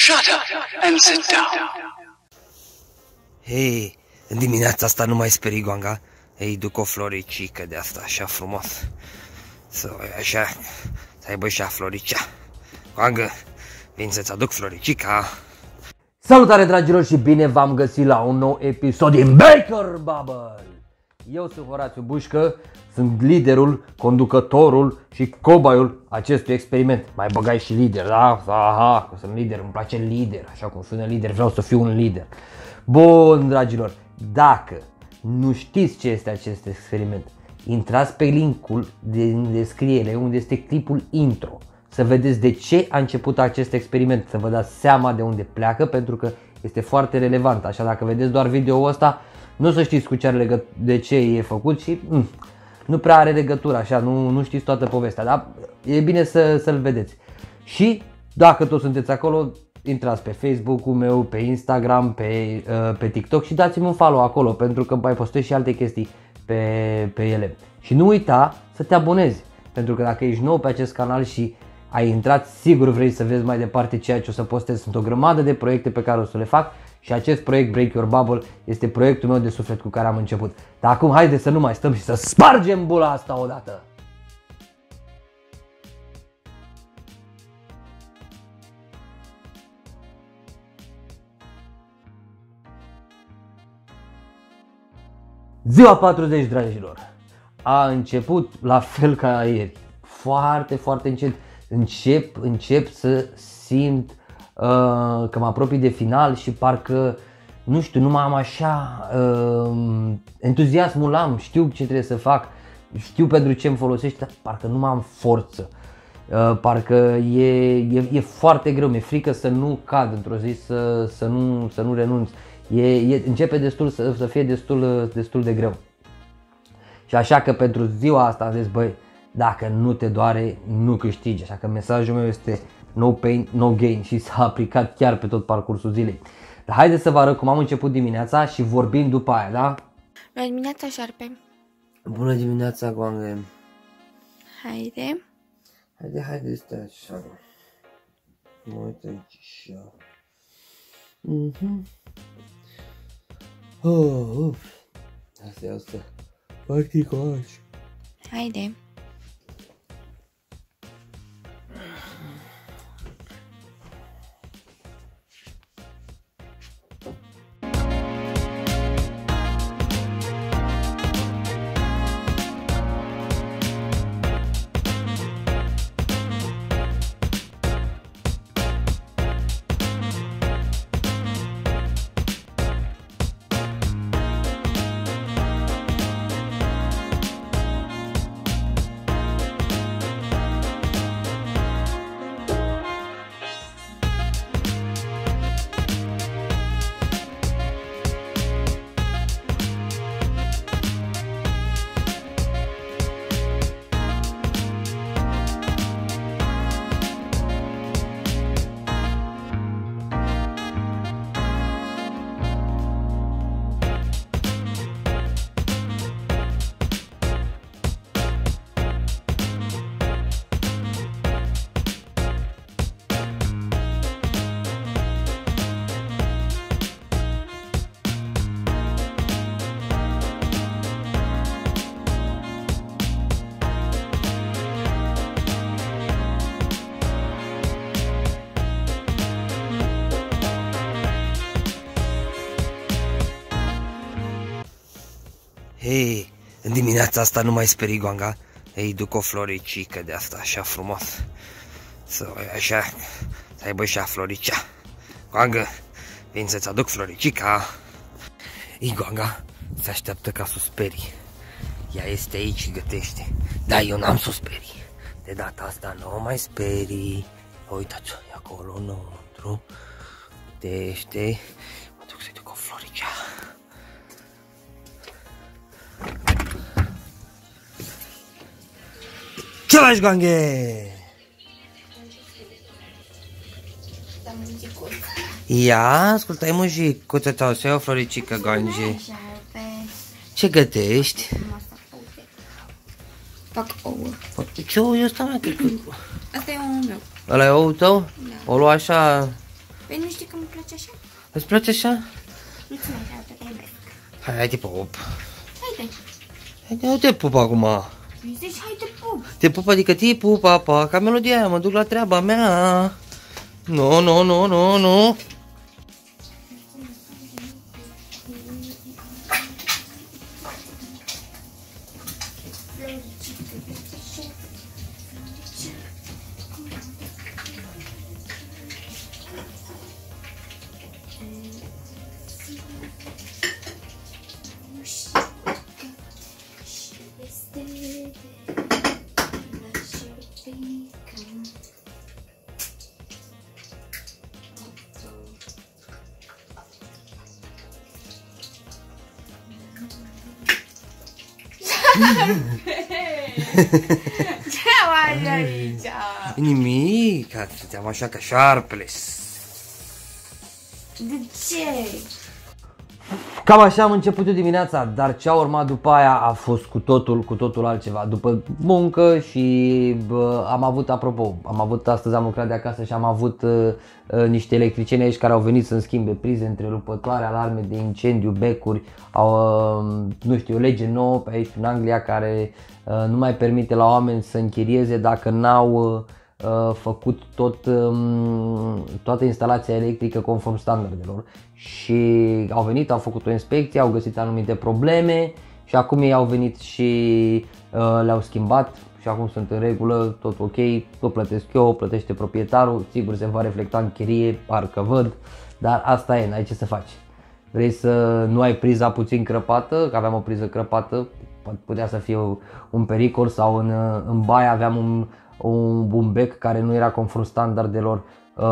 Shut up and sit down. Hei, în dimineața asta nu mai sperii, Goanga. Îi duc o floricică de asta, așa frumos. Așa, să aibă și floricea. Goangă, vin să-ți aduc floricica. Salutare, dragilor, și bine v-am găsit la un nou episod din Baker Bubble. Eu sunt Horațiu Bușcă, sunt liderul, conducătorul și cobaiul acestui experiment. Mai băgai și lider, da? Aha, că sunt lider, îmi place lider, așa cum sună lider, vreau să fiu un lider. Bun, dragilor, dacă nu știți ce este acest experiment, intrați pe linkul din descriere unde este clipul intro. Să vedeți de ce a început acest experiment, să vă dați seama de unde pleacă, pentru că este foarte relevant. Așa, dacă vedeți doar video-ul ăsta, nu o să știți cu ce are de ce e făcut și nu prea are legătură, așa, nu știți toată povestea, dar e bine să-l vedeți. Și dacă toți sunteți acolo, intrați pe Facebook-ul meu, pe Instagram, pe TikTok și dați-mi un follow acolo, pentru că mai postez și alte chestii pe ele. Și nu uita să te abonezi, pentru că dacă ești nou pe acest canal și ai intrat, sigur vrei să vezi mai departe ceea ce o să postez. Sunt o grămadă de proiecte pe care o să le fac și acest proiect Break Your Bubble este proiectul meu de suflet cu care am început. Dar acum haide să nu mai stăm și să spargem bula asta odată! Ziua 40, dragilor, a început la fel ca ieri, foarte, foarte încet. Încep să simt că mă apropii de final și parcă, nu știu, nu mai am așa entuziasmul l-am, știu ce trebuie să fac, știu pentru ce îmi folosește, dar parcă nu mai am forță. Parcă e foarte greu, mi-e frică să nu cad într-o zi, să nu renunț. Începe să fie destul de greu. Și așa că pentru ziua asta am zis, băi, dacă nu te doare, nu câștigi. Așa că mesajul meu este no pain, no gain și s-a aplicat chiar pe tot parcursul zilei. Dar haideți să vă arăt cum am început dimineața și vorbim după aia, da? Bună dimineața, șarpe. Bună dimineața, Goangă. Haide. Haide, stai așa. Mă uit aici așa. Asta e asta. Practicaș. Haide. Hei, în dimineața asta nu mai sperii, Goanga. Îi duc o floricică de asta, așa frumos. Așa, să aibă și floricea. Goangă, vin să-ți aduc floricica. Ei, Goanga, se așteaptă ca să o sperii. Ea este aici și gătește. Dar eu n-am să o sperii. De data asta nu o mai sperii. Uitați-o, e acolo înăuntru. Gătește. Mă duc să-i duc o floricea. Ce faci, Goanghe? Ia, ascultă-i muzicuță ta, să iau o floricică, Goanghe. Ce gătești? Fac ouă. Ce ou e ăsta, mă? Asta e ouul meu. Ăla e ouul tău? Da. O lua așa... Păi place așa? Îți place așa? Mulțumesc, tata, te iubesc. Hai, te pup. Haide. Haide, nu te pup acum. Îi zici, haide, pup. Te pup, adică te pup, papa, ca melodia aia, mă duc la treaba mea. Nu, nu, nu, nu, nu. Ce mai aici? Nimic, stăteam așa ca șarpele. De ce? Cam așa am început eu dimineața, dar ce a urmat după aia a fost cu totul altceva. După muncă și am avut astăzi am lucrat de acasă și am avut niște electricieni aici care au venit să-mi schimbe prize, întrerupătoare, alarme de incendiu, becuri, nu știu, o lege nouă pe aici în Anglia care nu mai permite la oameni să închirieze dacă n-au făcut toată instalația electrică conform standardelor și au venit, au făcut o inspecție, au găsit anumite probleme și acum ei au venit și le-au schimbat și acum sunt în regulă, tot ok, nu plătesc eu, plătește proprietarul, sigur se va reflecta în chirie, parcă văd, dar asta e, n-ai ce să faci. Vrei să nu ai priza puțin crăpată, că aveam o priză crăpată, putea să fie un pericol sau în baie aveam un bec care nu era conform standardelor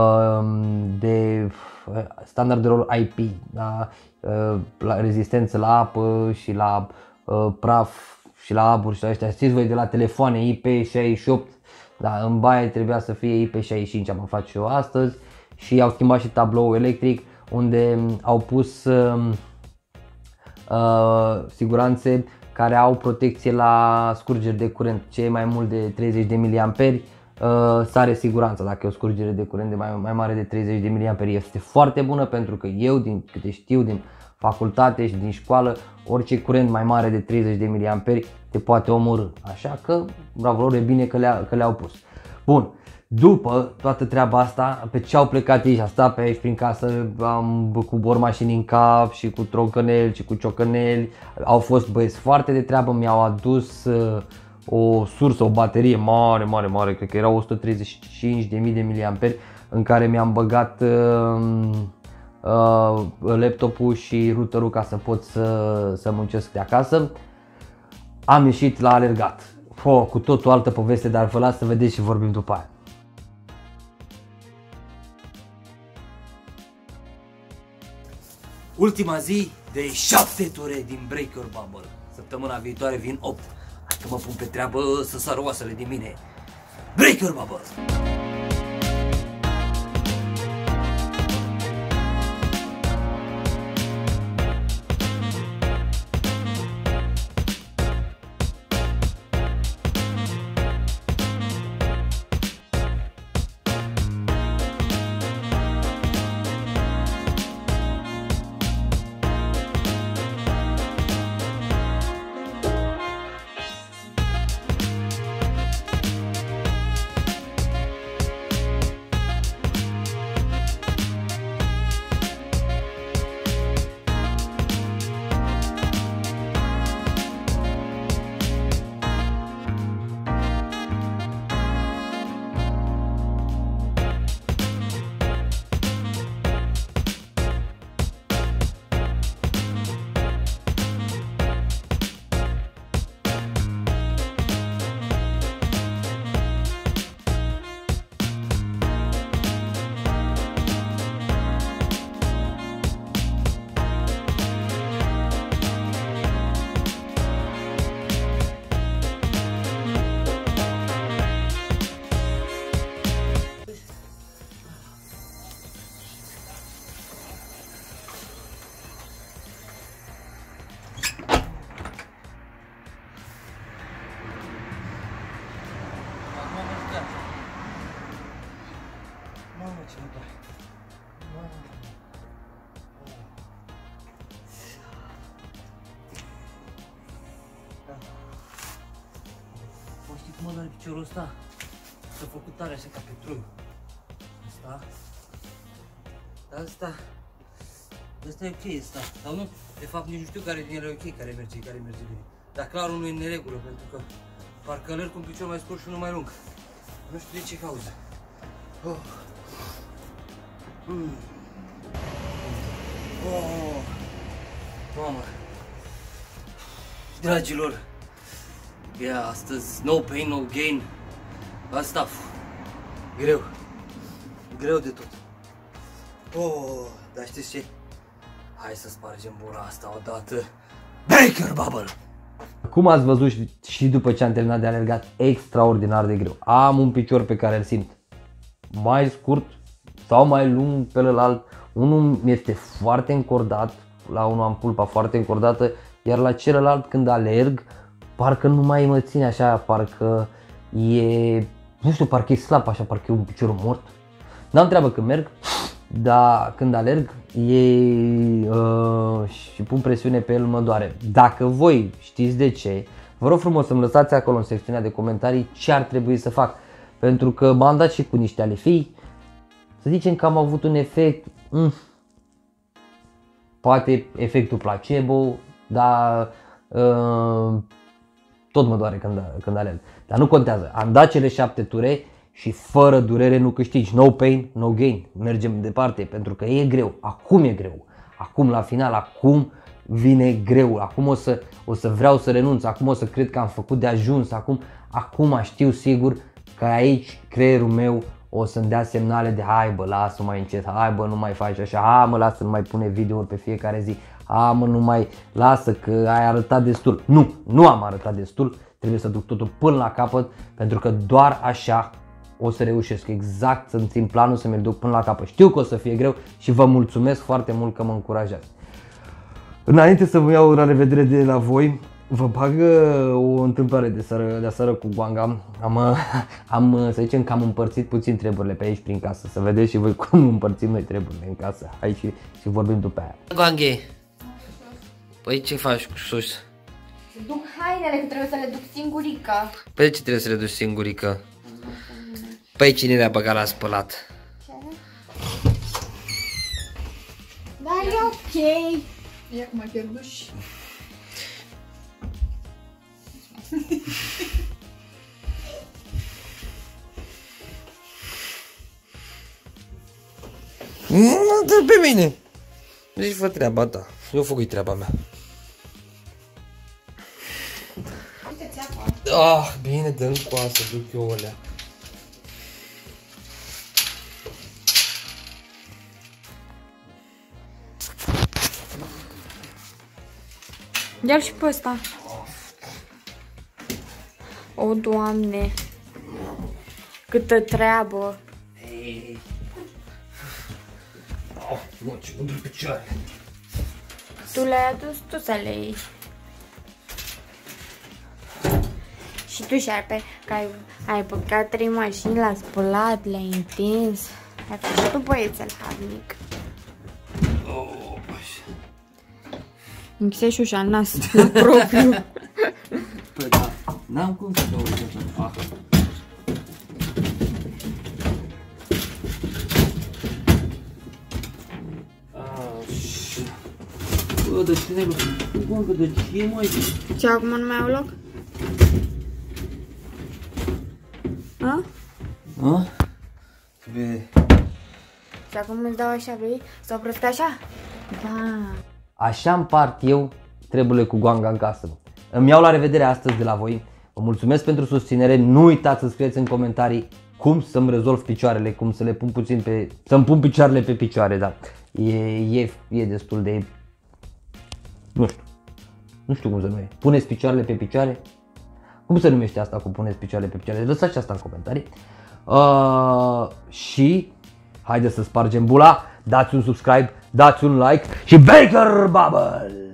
IP, da? La rezistență la apă și la praf și la abur și la ăștia. Știți voi de la telefoane IP68, da, în baie trebuia să fie IP65, am aflat și eu astăzi și au schimbat și tabloul electric unde au pus siguranțe care au protecție la scurgeri de curent, cei mai mult de 30 de mA sare siguranța dacă e o scurgere de curent de mai mare de 30 de mA. Este foarte bună pentru că eu, din câte știu din facultate și din școală, orice curent mai mare de 30 de mA te poate omorî. Așa că bravo lor, e bine că le-au pus. Bun, după toată treaba asta, pe ce au plecat ei, a stat pe aici prin casă, cu bormașini în cap și cu troncăneli și cu ciocăneli. Au fost băieți foarte de treabă, mi-au adus o sursă, o baterie mare, cred că era 135.000 de mAh, în care mi-am băgat laptopul și routerul ca să pot să muncesc de acasă. Am ieșit la alergat. Cu totul altă poveste, dar vă las să vedeți și vorbim după aia. Ultima zi de 7 ture din Breaker Bubble. Săptămâna viitoare vin 8. Hai că mă pun pe treabă să sară oasele din mine. Breaker Bubble! piciorul ăsta. S-a făcut tare așa ca petrol. Asta. Asta. Asta e ok, asta. Sau nu? De fapt nici nu știu care din ele e ok, care merge bine. Dar clar unul e în neregulă, pentru că parcă alerg cu un picior mai scurt și unul mai lung. Nu știu de ce cauză. Oh. Oh. Mamă. Dragilor, astăzi no pain, no gain. Asta, greu de tot. Oh, dar știți ce? Hai să spargem bura asta odată. Baker Bubble! Cum ați văzut și după ce am terminat de alergat, extraordinar de greu. Am un picior pe care îl simt mai scurt sau mai lung pe celălalt. Unul este foarte încordat, la unul am pulpa foarte încordată, iar la celălalt când alerg, parcă nu mai mă ține așa, parcă e, nu știu, parcă e slab așa, parcă e un picior mort. N-am treabă când merg, dar când alerg și pun presiune pe el mă doare. Dacă voi știți de ce, vă rog frumos să-mi lăsați acolo în secțiunea de comentarii ce ar trebui să fac. Pentru că m-am dat și cu niște alefii, să zicem că am avut un efect, poate efectul placebo, dar tot mă doare când alerg. Dar nu contează, am dat cele 7 ture și fără durere nu câștigi. No pain, no gain. Mergem departe pentru că e greu. Acum e greu. Acum la final, acum vine greu. Acum o să vreau să renunț. Acum o să cred că am făcut de ajuns. Acum știu sigur că aici creierul meu o să-mi dea semnale de hai bă, lasă mai încet, hai bă, nu mai faci așa, hai mă, lasă, nu mai pune videouri pe fiecare zi, hai mă, nu mai, lasă că ai arătat destul. Nu am arătat destul, trebuie să duc totul până la capăt, pentru că doar așa o să reușesc exact să-mi țin planul, să mi-l duc până la capăt. Știu că o să fie greu și vă mulțumesc foarte mult că mă încurajați. Înainte să vă iau la revedere de la voi, vă bag o întâmplare de seară cu Guanga. Am, să zicem că am împărțit puțin treburile pe aici prin casă. Să vedeți și voi cum împărțim noi treburile în casă. Hai și vorbim după aia. Guanghe, păi ce faci cu sus? Să duc hainele, că trebuie să le duc singurică. Păi de ce trebuie să le duci singurică? Păi cine le-a băgat la spălat? Ce? Dar e ok. Ia cum ai pierdut și... Nu dă pe mine. Deci fă treaba ta. Eu făcut treaba mea. Uite-ți apa. Ah, bine, dă-mi coasă, duc eu alea. Ia-l și pe ăsta. O, Doamne. Câtă treabă. Ei. Oh, nu, ce mândru picioare. Tu le-ai adus, tu să le iei. Și tu, șarpe, că ai băgat 3 mașini, l-ai spălat, le-ai întins. Ai făcut și tu băiețel harnic. Oh, așa. Închisești ușa în nas, la propriu. Păi da, n-am cum să dau ușa să fac. Bă, de ce ne-ai de ce, măi? Ce, acum nu mai au loc? A? A? Bine. Și acum îți dau așa, vrei? Să opresc așa? Da. Așa împart eu treburile cu Guanga în casă. Îmi iau la revedere astăzi de la voi. Vă mulțumesc pentru susținere. Nu uitați să scrieți în comentarii cum să-mi rezolv picioarele, cum să le pun puțin pe... să-mi pun picioarele pe picioare, da. E destul de... Nu știu cum să numește. Puneți picioarele pe picioare? Cum se numește asta cu puneți picioarele pe picioare? Lăsați și asta în comentarii. Și haideți să spargem bula, dați un subscribe, dați un like și Baker Bubble!